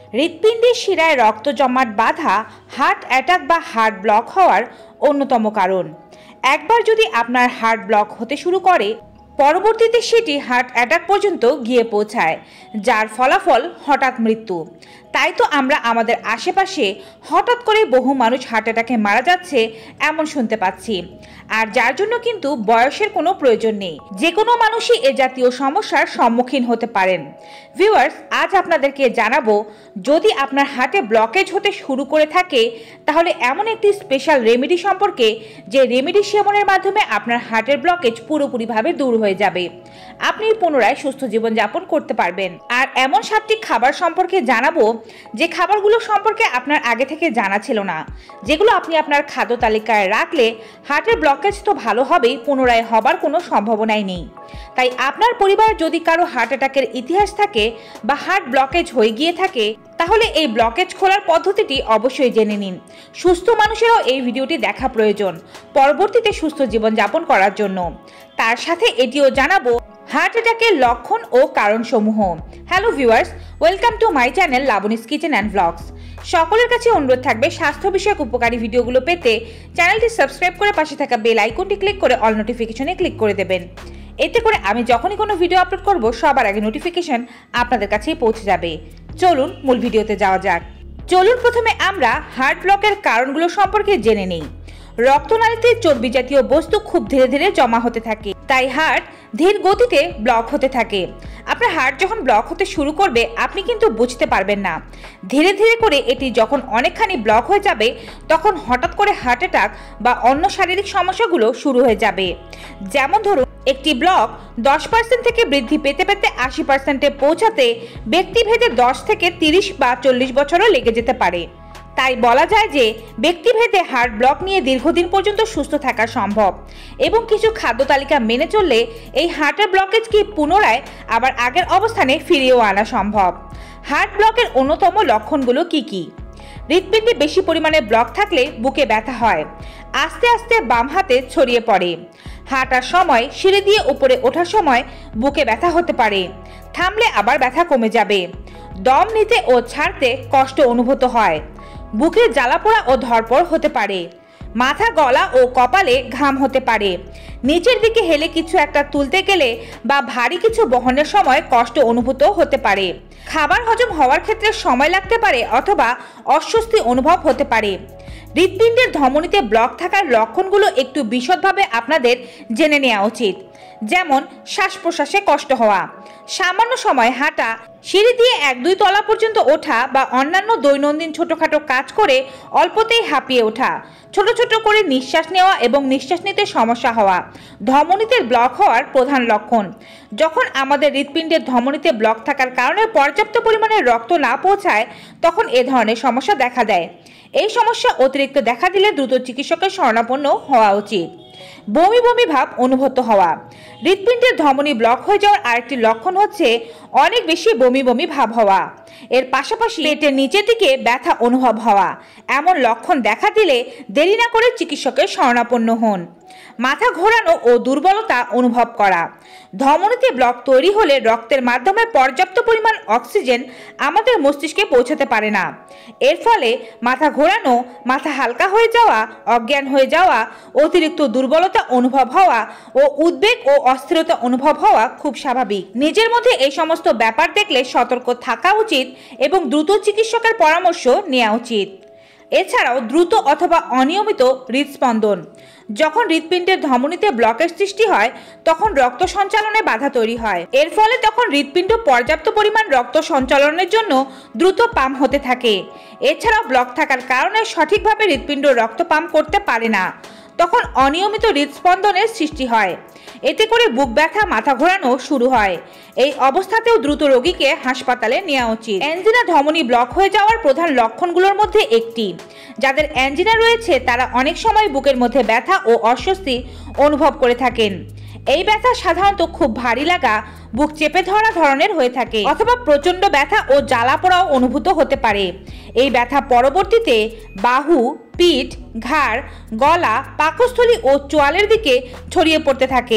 হৃৎপিণ্ডের শিরায় রক্ত জমাট বাঁধা হার্ট অ্যাটাক বা হার্ট ব্লক হওয়ার অন্যতম কারণ। একবার যদি আপনার হার্ট ব্লক হতে শুরু করে, পরবর্তীতে সেটি হার্ট অ্যাটাক পর্যন্ত গিয়ে পৌঁছায়, যার ফলাফল হঠাৎ মৃত্যু। তাই তো আমরা আমাদের আশেপাশে হঠাৎ করে বহু মানুষ হার্ট অ্যাটাকে মারা যাচ্ছে এমন শুনতে পাচ্ছি। আর যার জন্য কিন্তু বয়সের কোনো প্রয়োজন নেই, যে কোনো মানুষই এ জাতীয় সমস্যার সম্মুখীন হতে পারেন। ভিউয়ার্স, আজ আপনাদেরকে জানাবো, যদি আপনার হার্টে ব্লকেজ হতে শুরু করে থাকে তাহলে এমন একটি স্পেশাল রেমেডি সম্পর্কে, যে রেমেডি সেবনের মাধ্যমে আপনার হার্টের ব্লকেজ পুরোপুরিভাবে দূর হয়ে যাবে, আপনি পুনরায় সুস্থ জীবনযাপন করতে পারবেন। আর এমন 7টি খাবার সম্পর্কে জানাবো যে খাবারগুলো সম্পর্কে আপনার আগে থেকে জানা ছিল না, যেগুলো আপনি আপনার খাদ্য তালিকায় রাখলে হার্টের ব্লকেজ তো ভালো হবেই, পুনরায় হবার কোনো সম্ভাবনাই নেই। তাই আপনার পরিবার যদি কারো হার্ট অ্যাটাকের ইতিহাস থাকে বা হার্ট ব্লকেজ হয়ে গিয়ে থাকে, তাহলে এই ব্লকেজ খোলার পদ্ধতিটি অবশ্যই জেনে নিন। সুস্থ মানুষেরও এই ভিডিওটি দেখা প্রয়োজন পরবর্তীতে সুস্থ জীবনযাপন করার জন্য। তার সাথে এটিও জানাবো হার্ট অ্যাটাকের লক্ষণ ও কারণসমূহ। Hello viewers, welcome to my channel Labani's kitchen and blogs. সকলের কাছে অনুরোধ থাকবে, স্বাস্থ্য বিষয়ক উপকারী ভিডিওগুলো পেতে চ্যানেলটি সাবস্ক্রাইব করে পাশে থাকা বেল আইকনটি ক্লিক করে অল নোটিফিকেশনে ক্লিক করে দেবেন। এতে করে আমি যখনই কোনো ভিডিও আপলোড করব সবার আগে নোটিফিকেশন আপনাদের কাছেই পৌঁছে যাবে। চলুন মূল ভিডিওতে যাওয়া যাক। চলুন প্রথমে আমরা হার্ট ব্লকের কারণগুলো সম্পর্কে জেনে নেই। রক্তনালীতে চর্বি জাতীয় বস্তু খুব ধীরে ধীরে জমা হতে থাকে, তাই হার্ট ধীর গতিতে ব্লক হতে থাকে। আপনার হার্ট যখন ব্লক হতে শুরু করবে, আপনি কিন্তু বুঝতে পারবেন না। ধীরে ধীরে করে এটি যখন অনেকখানি ব্লক হয়ে যাবে, তখন হঠাৎ করে হার্ট অ্যাটাক বা অন্য শারীরিক সমস্যাগুলো শুরু হয়ে যাবে। যেমন ধরুন, একটি ব্লক 10% থেকে বৃদ্ধি পেতে পেতে 80%-এ পৌঁছাতে ব্যক্তিভেদে 10 থেকে 30 বা 40 বছরও লেগে যেতে পারে। তাই বলা যায় যে ব্যক্তিভেদে হার্ট ব্লক নিয়ে দীর্ঘদিন পর্যন্ত সুস্থ থাকা সম্ভব, এবং কিছু খাদ্য তালিকা মেনে চললে এই হার্টের ব্লকেজকে পুনরায় আবার আগের অবস্থানে ফিরিয়েও আনা সম্ভব। হার্ট ব্লকের অন্যতম লক্ষণগুলো কি কি? হৃৎপিণ্ডে বেশি পরিমাণে ব্লক থাকলে বুকে ব্যথা হয়, আস্তে আস্তে বাম হাতে ছড়িয়ে পড়ে। হাঁটার সময় সিঁড়ি দিয়ে উপরে ওঠার সময় বুকে ব্যথা হতে পারে, থামলে আবার ব্যথা কমে যাবে। দম নিতে ও ছাড়তে কষ্ট অনুভূত হয়। বুকে জ্বালাপোড়া ও ধড়পড় হতে পারে। মাথা, গলা ও কপালে ঘাম হতে পারে। নিচের দিকে হেলে কিছু একটা তুলতে গেলে বা ভারী কিছু বহনের সময় কষ্ট অনুভূত হতে পারে। খাবার হজম হওয়ার ক্ষেত্রে সময় লাগতে পারে অথবা অস্বস্তি অনুভব হতে পারে। হৃৎপিণ্ডের ধমনীতে ব্লক থাকার লক্ষণগুলো একটু বিশদভাবে আপনাদের জেনে নেওয়া উচিত। যেমন শ্বাস প্রশ্বাসে কষ্ট হওয়া, সামান্য সময় হাঁটা, সিঁড়ি দিয়ে 1-2 তলা পর্যন্ত ওঠা বা অন্যান্য দৈনন্দিন ছোটখাটো কাজ করে অল্পতেই হাঁপিয়ে ওঠা, ছোট ছোট করে নিঃশ্বাস নেওয়া এবং নিঃশ্বাস নিতে সমস্যা হওয়া ধমনীতে ব্লক হওয়ার প্রধান লক্ষণ। যখন আমাদের হৃৎপিণ্ডের ধমনীতে ব্লক থাকার কারণে পর্যাপ্ত পরিমাণে রক্ত না পৌঁছায়, তখন এ ধরনের সমস্যা দেখা দেয়। এই সমস্যা অতিরিক্ত দেখা দিলে দ্রুত চিকিৎসকের শরণাপন্ন হওয়া উচিত। বমি বমি ভাব অনুভূত হওয়া। হৃৎপিণ্ডের ধমনী ব্লক হয়ে যাওয়ার আরেকটি লক্ষণ হচ্ছে অনেক বেশি বমি বমি ভাব হওয়া। এর পাশাপাশি পেটের নিচের দিকে ব্যথা অনুভব হওয়া। এমন লক্ষণ দেখা দিলে দেরি না করে চিকিৎসকের শরণাপন্ন হন। মাথা ঘোরানো ও দুর্বলতা অনুভব করা। ধমনীতে ব্লক তৈরি হলে রক্তের মাধ্যমে পর্যাপ্ত পরিমাণ অক্সিজেন আমাদের মস্তিষ্কে পৌঁছাতে পারে না। এর ফলে মাথা ঘোরানো, মাথা হালকা হয়ে যাওয়া, অজ্ঞান হয়ে যাওয়া, অতিরিক্ত দুর্বলতা অনুভব হওয়া ও উদ্বেগ ও অস্থিরতা অনুভব হওয়া খুব স্বাভাবিক। নিজের মধ্যে এই সমস্ত ব্যাপার দেখলে সতর্ক থাকা উচিত এবং দ্রুত চিকিৎসকের পরামর্শ নেওয়া উচিত। এছাড়াও দ্রুত অথবা অনিয়মিত হৃদস্পন্দন। যখন হৃৎপিণ্ডের ধমনীতে ব্লকের সৃষ্টি হয়, তখন রক্ত সঞ্চালনে বাধা তৈরি হয়। এর ফলে তখন হৃৎপিণ্ড পর্যাপ্ত পরিমাণ রক্ত সঞ্চালনের জন্য দ্রুত পাম্প হতে থাকে। এছাড়াও ব্লক থাকার কারণে সঠিকভাবে হৃৎপিণ্ড রক্ত পাম্প করতে পারে না, তখন অনিয়মিত হৃদস্পন্দনের সৃষ্টি হয়। এতে করে বুক ব্যথা, মাথা ঘোরানো শুরু হয়। এই অবস্থাতেও দ্রুত রোগীকে হাসপাতালে নেওয়া উচিত। অ্যাঞ্জিনা ধমনী ব্লক হয়ে যাওয়ার প্রধান লক্ষণগুলোর মধ্যে একটি। যাদের অ্যাঞ্জিনা রয়েছে তারা অনেক সময় বুকের মধ্যে ব্যথা ও অস্বস্তি অনুভব করে থাকেন। এই ব্যথা সাধারণত খুব ভারী লাগা, বুক চেপে ধরা ধরনের হয়ে থাকে অথবা প্রচণ্ড ব্যথা ও জ্বালাপোড়াও অনুভূত হতে পারে। এই ব্যথা পরবর্তীতে বাহু, পিঠ, ঘাড়, গলা, পাকস্থলী ও চোয়ালের দিকে ছড়িয়ে পড়তে থাকে।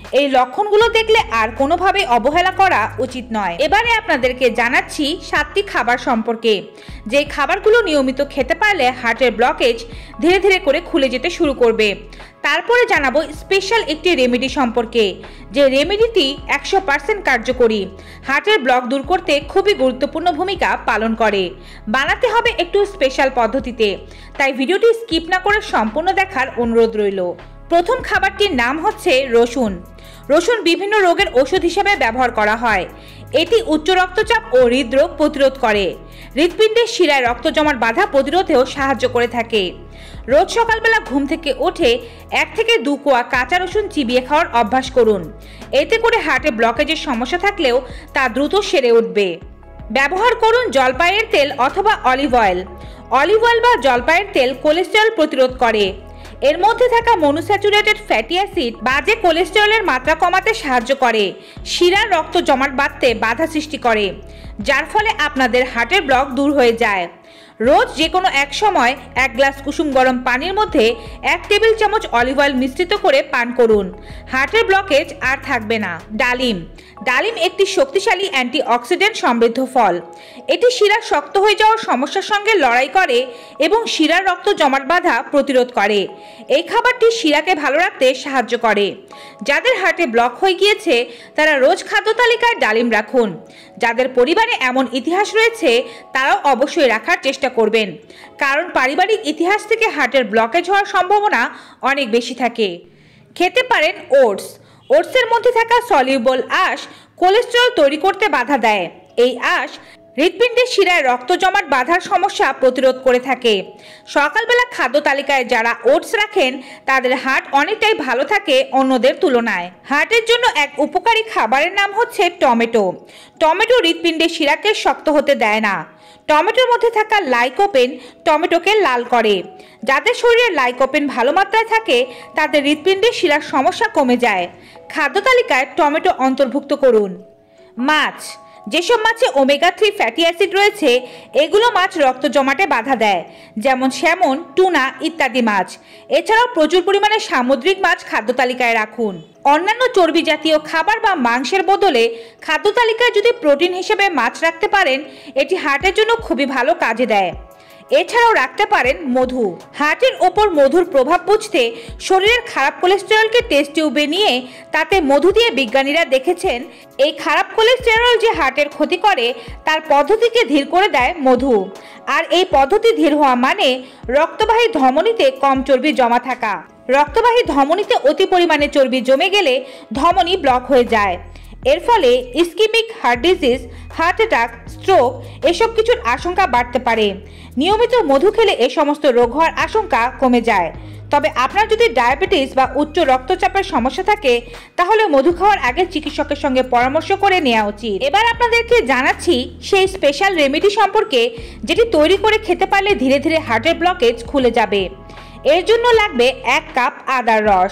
এই লক্ষণগুলো দেখলে আর কোনোভাবে অবহেলা করা উচিত নয়। এবারে আপনাদেরকে জানাচ্ছি 7টি খাবার সম্পর্কে, যে খাবারগুলো নিয়মিত খেতে পারলে হার্টের ব্লকেজ ধীরে ধীরে করে খুলে যেতে শুরু করবে। তারপরে জানাবো স্পেশাল একটি রেমেডি সম্পর্কে, যে রেমেডিটি 100% কার্যকরী, হার্টের ব্লক দূর করতে খুবই গুরুত্বপূর্ণ ভূমিকা পালন করে। বানাতে হবে একটু স্পেশাল পদ্ধতিতে, তাই ভিডিওটি স্কিপ না করে সম্পূর্ণ দেখার অনুরোধ রইল। প্রথম খাবারটির নাম হচ্ছে রসুন। রসুন বিভিন্ন রোগের ওষুধ হিসেবে ব্যবহার করা হয়। এটি উচ্চ রক্তচাপ ও হৃদরোগ প্রতিরোধ করে। হৃৎপিণ্ডের শিরায় রক্ত জমাট বাধা প্রতিরোধেও সাহায্য করে থাকে। রোজ সকালবেলা ঘুম থেকে উঠে 1 থেকে 2 কোয়া কাঁচা রসুন চিবিয়ে খাওয়ার অভ্যাস করুন। এতে করে হার্টে ব্লকেজের সমস্যা থাকলেও তা দ্রুত সেরে উঠবে। ব্যবহার করুন জলপাইয়ের তেল অথবা অলিভ অয়েল। অলিভ অয়েল বা জলপাইয়ের তেল কোলেস্টেরল প্রতিরোধ করে। এর মধ্যে থাকা মনোস্যাচুরেটেড ফ্যাটি অ্যাসিড বাজে কোলেস্টেরলের মাত্রা কমাতে সাহায্য করে, শিরার রক্ত জমাট বাঁধতে বাধা সৃষ্টি করে, যার ফলে আপনাদের হার্টের ব্লক দূর হয়ে যায়। রোজ যে কোনো এক সময় 1 গ্লাস কুসুম গরম পানির মধ্যে 1 টেবিল চামচ অলিভ অয়েল মিশ্রিত করে পান করুন। হার্টের ব্লকেজ আর থাকবে না। ডালিম। ডালিম একটি শক্তিশালী অ্যান্টিঅক্সিডেন্ট সমৃদ্ধ ফল। এটি শিরা শক্ত হয়ে যাওয়ার সমস্যার সঙ্গে লড়াই করে এবং শিরার রক্ত জমাট বাঁধা প্রতিরোধ করে। এই খাবারটি শিরাকে ভালো রাখতে সাহায্য করে। যাদের হার্টে ব্লক হয়ে গিয়েছে তারা রোজ খাদ্য তালিকায় ডালিম রাখুন। যাদের পরিবারে এমন ইতিহাস রয়েছে তারাও অবশ্যই রাখার চেষ্টা করবেন, কারণ পারিবারিক ইতিহাস থেকে হার্টের ব্লকেজ হওয়ার সম্ভাবনা অনেক বেশি থাকে। খেতে পারেন ওটস। ওটসের মধ্যে থাকা সলিউবল আঁশ কোলেস্টেরল তৈরি করতে বাধা দেয়। এই আঁশ হৃৎপিণ্ডের শিরায় রক্ত জমাট বাঁধার সমস্যা প্রতিরোধ করে থাকে। সকালবেলা খাদ্য তালিকায় যারা ওটস রাখেন তাদের হার্ট অনেকটাই ভালো থাকে অন্যদের তুলনায়। হার্টের জন্য এক উপকারী খাবারের নাম হচ্ছে টমেটো। টমেটো হৃৎপিণ্ডের শিরাকে শক্ত হতে দেয় না। টমেটোর মধ্যে থাকা লাইকোপেন টমেটোকে লাল করে। যাদের শরীরে লাইকোপেন ভালো মাত্রায় থাকে তাদের হৃৎপিণ্ডের শিরার সমস্যা কমে যায়। খাদ্য তালিকায় টমেটো অন্তর্ভুক্ত করুন। মাছ। যেসব মাছে ওমেগা 3 ফ্যাটি অ্যাসিড রয়েছে এগুলো মাছ রক্ত জমাটে বাধা দেয়, যেমন স্যামন, টুনা ইত্যাদি মাছ। এছাড়াও প্রচুর পরিমাণে সামুদ্রিক মাছ খাদ্য তালিকায় রাখুন। অন্যান্য চর্বি জাতীয় খাবার বা মাংসের বদলে খাদ্য তালিকায় যদি প্রোটিন হিসেবে মাছ রাখতে পারেন এটি হার্টের জন্য খুবই ভালো কাজে দেয়। এছাড়াও রাখতে পারেন মধু। হার্টের ওপর মধুর প্রভাব বুঝতে শরীরের খারাপ কোলেস্টেরলকে টেস্ট টিউবে নিয়ে তাতে মধু দিয়ে বিজ্ঞানীরা দেখেছেন এই খারাপ কোলেস্টেরল যে হার্টের ক্ষতি করে তার পদ্ধতিকে ধীর করে দেয় মধু। আর এই পদ্ধতি ধীর হওয়া মানে রক্তবাহী ধমনীতে কম চর্বি জমা থাকা। রক্তবাহী ধমনীতে অতি পরিমাণে চর্বি জমে গেলে ধমনী ব্লক হয়ে যায়। এর ফলে ischemic heart disease, heart attack, stroke এসব কিছুর আশঙ্কা বাড়তে পারে। নিয়মিত মধু খেলে এ সমস্ত রোগ হওয়ার আশঙ্কা কমে যায়। তবে আপনার যদি ডায়াবেটিস বা উচ্চ রক্তচাপের সমস্যা থাকে তাহলে মধু খাওয়ার আগে চিকিৎসকের সঙ্গে পরামর্শ করে নেওয়া উচিত। এবার আপনাদেরকে জানাচ্ছি সেই স্পেশাল রেমেডি সম্পর্কে, যেটি তৈরি করে খেতে পারলে ধীরে ধীরে হার্টের ব্লকেজ খুলে যাবে। এর জন্য লাগবে 1 কাপ আদার রস,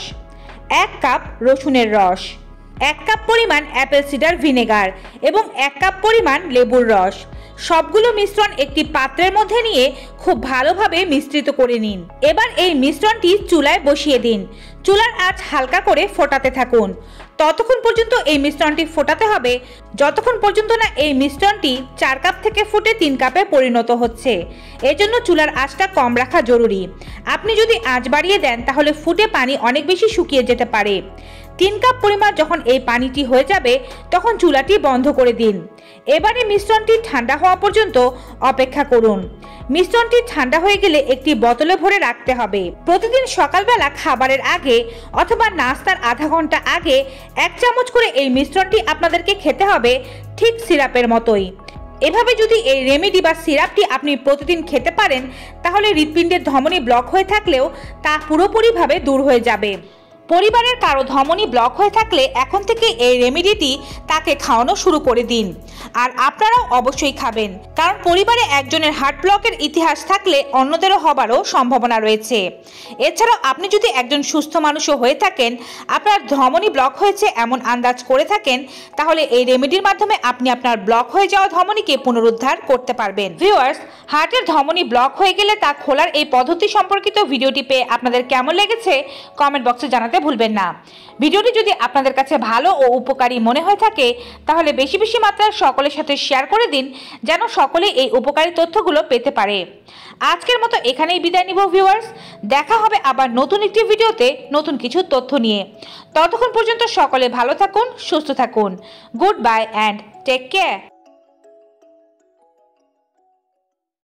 1 কাপ রসুনের রস, 1 কাপ পরিমাণ অ্যাপেল সিডার ভিনেগার এবং 1 কাপ পরিমাণ লেবুর রস। সবগুলো মিশ্রণ একটি পাত্রের মধ্যে নিয়ে খুব ভালোভাবে মিশ্রিত করে নিন। এবার এই মিশ্রণটি চুলায় বসিয়ে দিন। চুলার আঁচ হালকা করে ফোটাতে থাকুন। ততক্ষণ পর্যন্ত এই মিশ্রণটি ফোটাতে হবে যতক্ষণ পর্যন্ত না এই মিশ্রণটি 4 কাপ থেকে ফুটে 3 কাপে পরিণত হচ্ছে। এর জন্য চুলার আঁচটা কম রাখা জরুরি। আপনি যদি আঁচ বাড়িয়ে দেন তাহলে ফুটে পানি অনেক বেশি শুকিয়ে যেতে পারে। 3 কাপ পরিমাণ যখন এই পানিটি হয়ে যাবে তখন চুলাটি বন্ধ করে দিন। এবারে মিশ্রণটি ঠান্ডা হওয়া পর্যন্ত অপেক্ষা করুন। মিশ্রণটি ঠান্ডা হয়ে গেলে একটি বোতলে ভরে রাখতে হবে। প্রতিদিন সকালবেলা খাবারের আগে অথবা নাস্তার আধা ঘন্টা আগে 1 চামচ করে এই মিশ্রণটি আপনাদেরকে খেতে হবে, ঠিক সিরাপের মতোই। এভাবে যদি এই রেমেডি বা সিরাপটি আপনি প্রতিদিন খেতে পারেন তাহলে হৃৎপিণ্ডের ধমনী ব্লক হয়ে থাকলেও তা পুরোপুরিভাবে দূর হয়ে যাবে। পরিবারের কারো ধমনী ব্লক হয়ে থাকলে এখন থেকে এই রেমেডিটি তাকে খাওয়ানো শুরু করে দিন। আর আপনারাও অবশ্যই খাবেন, কারণ পরিবারে একজনের হার্ট ব্লকের ইতিহাস থাকলে অন্যদেরও হবারও সম্ভাবনা রয়েছে। এছাড়াও আপনি যদি একজন সুস্থ মানুষও হয়ে থাকেন, আপনার ধমনী ব্লক হয়েছে এমন আন্দাজ করে থাকেন, তাহলে এই রেমেডির মাধ্যমে আপনি আপনার ব্লক হয়ে যাওয়া ধমনীকে পুনরুদ্ধার করতে পারবেন। ভিউয়ার্স, হার্টের ধমনী ব্লক হয়ে গেলে তা খোলার এই পদ্ধতি সম্পর্কিত ভিডিওটি পেয়ে আপনাদের কেমন লেগেছে কমেন্ট বক্সে জানাতে ভুলবেন না। ভিডিওটি যদি আপনাদের কাছে ভালো ও উপকারী মনে হয়ে থাকে তাহলে বেশি বেশি মাত্রায় সকলের সাথে শেয়ার করে দিন, যেন সকলে এই উপকারী তথ্যগুলো পেতে পারে। আজকের মতো এখানেই বিদায় নিব ভিউয়ার্স। দেখা হবে আবার নতুন একটি ভিডিওতে নতুন কিছু তথ্য নিয়ে। ততক্ষণ পর্যন্ত সকলে ভালো থাকুন, সুস্থ থাকুন। Goodbye and take care.